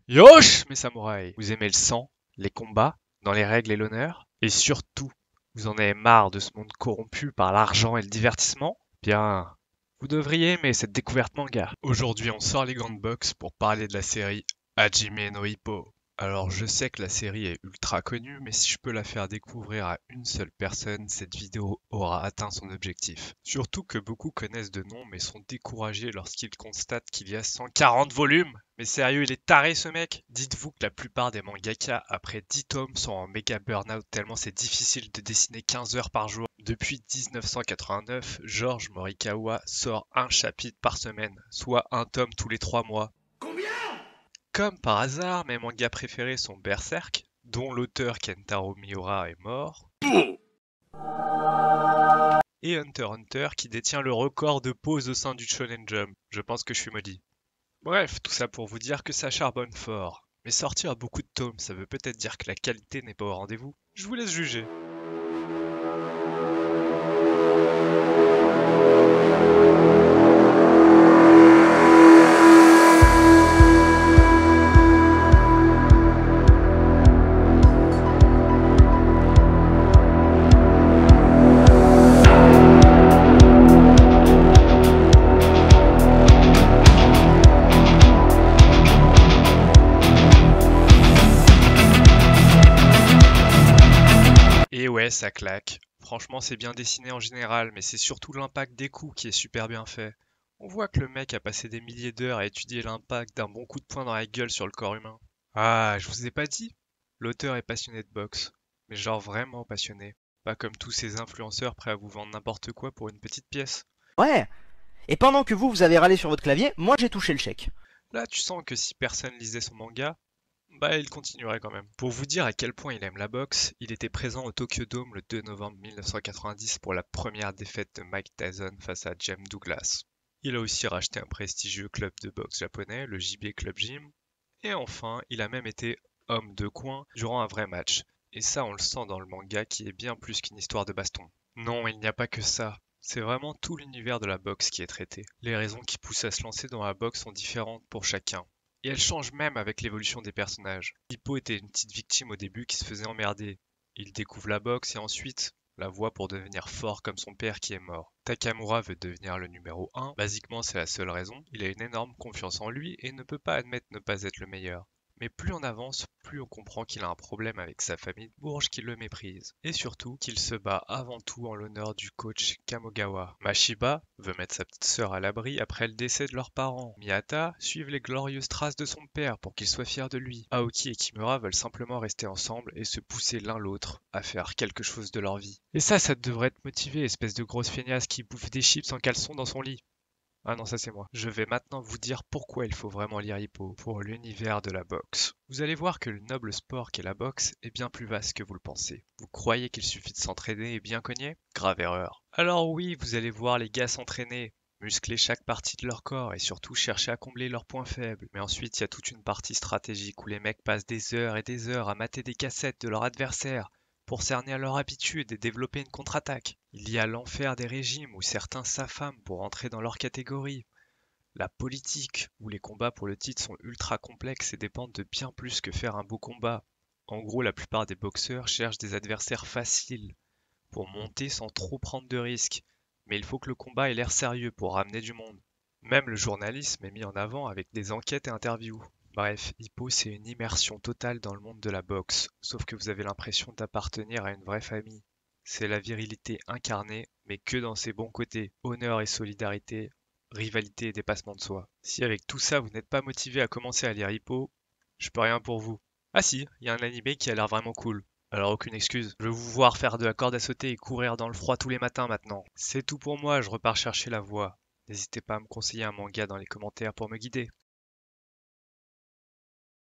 Yosh, mes samouraïs! Vous aimez le sang, les combats, dans les règles et l'honneur? Et surtout, vous en avez marre de ce monde corrompu par l'argent et le divertissement? Bien, vous devriez aimer cette découverte manga. Aujourd'hui, on sort les gants de boxe pour parler de la série Hajime no Ippo. Alors, je sais que la série est ultra connue, mais si je peux la faire découvrir à une seule personne, cette vidéo aura atteint son objectif. Surtout que beaucoup connaissent de nom, mais sont découragés lorsqu'ils constatent qu'il y a 140 volumes. Mais sérieux, il est taré ce mec! Dites-vous que la plupart des mangaka, après 10 tomes, sont en méga burn-out tellement c'est difficile de dessiner 15 heures par jour. Depuis 1989, George Morikawa sort un chapitre par semaine, soit un tome tous les 3 mois. Comme par hasard, mes mangas préférés sont Berserk, dont l'auteur Kentaro Miura est mort, et Hunter x Hunter qui détient le record de pause au sein du Shonen Jump. Je pense que je suis maudit. Bref, tout ça pour vous dire que ça charbonne fort. Mais sortir beaucoup de tomes, ça veut peut-être dire que la qualité n'est pas au rendez-vous. Je vous laisse juger. Et ouais, ça claque. Franchement, c'est bien dessiné en général, mais c'est surtout l'impact des coups qui est super bien fait. On voit que le mec a passé des milliers d'heures à étudier l'impact d'un bon coup de poing dans la gueule sur le corps humain. Ah, je vous ai pas dit? L'auteur est passionné de boxe. Mais genre vraiment passionné. Pas comme tous ces influenceurs prêts à vous vendre n'importe quoi pour une petite pièce. Ouais. Et pendant que vous avez râlé sur votre clavier, moi j'ai touché le chèque. Là, tu sens que si personne lisait son manga, bah il continuerait quand même. Pour vous dire à quel point il aime la boxe, il était présent au Tokyo Dome le 2 novembre 1990 pour la première défaite de Mike Tyson face à James Douglas. Il a aussi racheté un prestigieux club de boxe japonais, le JB Club Gym. Et enfin, il a même été homme de coin durant un vrai match. Et ça, on le sent dans le manga qui est bien plus qu'une histoire de baston. Non, il n'y a pas que ça. C'est vraiment tout l'univers de la boxe qui est traité. Les raisons qui poussent à se lancer dans la boxe sont différentes pour chacun. Et elles changent même avec l'évolution des personnages. Hippo était une petite victime au début qui se faisait emmerder. Il découvre la boxe et ensuite la voie pour devenir fort comme son père qui est mort. Takamura veut devenir le numéro 1, basiquement c'est la seule raison. Il a une énorme confiance en lui et ne peut pas admettre ne pas être le meilleur. Mais plus on avance, plus on comprend qu'il a un problème avec sa famille de Bourges qui le méprise. Et surtout qu'il se bat avant tout en l'honneur du coach Kamogawa. Mashiba veut mettre sa petite sœur à l'abri après le décès de leurs parents. Miyata suit les glorieuses traces de son père pour qu'il soit fier de lui. Aoki et Kimura veulent simplement rester ensemble et se pousser l'un l'autre à faire quelque chose de leur vie. Et ça devrait te motiver, espèce de grosse feignasse qui bouffe des chips en caleçon dans son lit. Ah non, ça c'est moi. Je vais maintenant vous dire pourquoi il faut vraiment lire Hippo pour l'univers de la boxe. Vous allez voir que le noble sport qu'est la boxe est bien plus vaste que vous le pensez. Vous croyez qu'il suffit de s'entraîner et bien cogner? Grave erreur. Alors oui, vous allez voir les gars s'entraîner, muscler chaque partie de leur corps et surtout chercher à combler leurs points faibles. Mais ensuite, il y a toute une partie stratégique où les mecs passent des heures et des heures à mater des cassettes de leur adversaire pour cerner à leur habitude et développer une contre-attaque. Il y a l'enfer des régimes où certains s'affament pour entrer dans leur catégorie. La politique, où les combats pour le titre sont ultra complexes et dépendent de bien plus que faire un beau combat. En gros, la plupart des boxeurs cherchent des adversaires faciles pour monter sans trop prendre de risques. Mais il faut que le combat ait l'air sérieux pour ramener du monde. Même le journalisme est mis en avant avec des enquêtes et interviews. Bref, Hippo, c'est une immersion totale dans le monde de la boxe, sauf que vous avez l'impression d'appartenir à une vraie famille. C'est la virilité incarnée, mais que dans ses bons côtés, honneur et solidarité, rivalité et dépassement de soi. Si avec tout ça vous n'êtes pas motivé à commencer à lire Hippo, je peux rien pour vous. Ah si, il y a un animé qui a l'air vraiment cool. Alors aucune excuse, je veux vous voir faire de la corde à sauter et courir dans le froid tous les matins maintenant. C'est tout pour moi, je repars chercher la voie. N'hésitez pas à me conseiller un manga dans les commentaires pour me guider.